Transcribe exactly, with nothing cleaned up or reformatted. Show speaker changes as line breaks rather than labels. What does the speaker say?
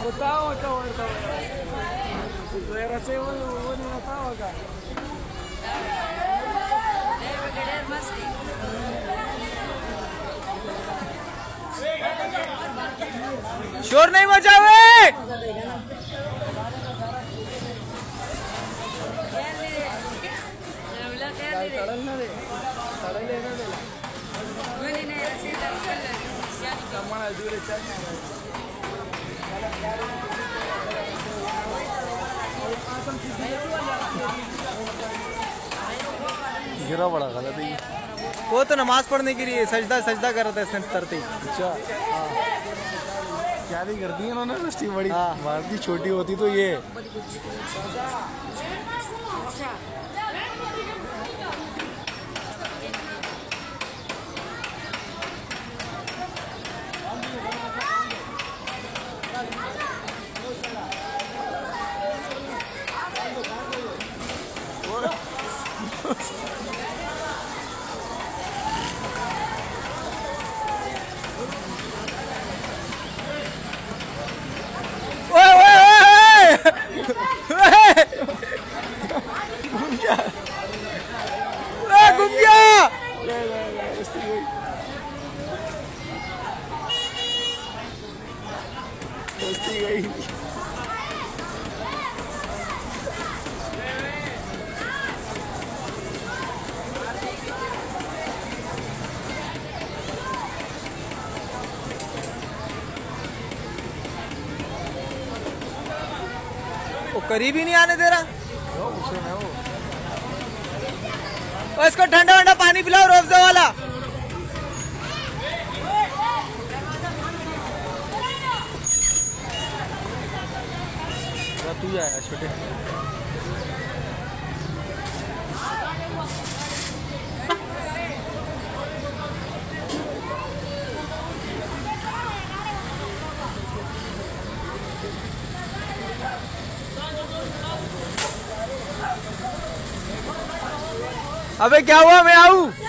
tawa ka, tawa. Era se वो वो नहीं tawa का. शोर नहीं मचावे. गिरा बड़ा गलत है वो तो नमाज पढ़ने के लिए सजदा सजदा कर रहा था इसने तरते ही. अच्छा हाँ क्या भी कर दी इन्होंने रस्टी बड़ी. हाँ भारती छोटी होती तो ये वो करीब ही नहीं आने दे रहा. और इसको ठंडा ठंडा पानी पिलाओ रोज़ा वाला. तू आया छोटे. अबे क्या हुआ मैं आऊं.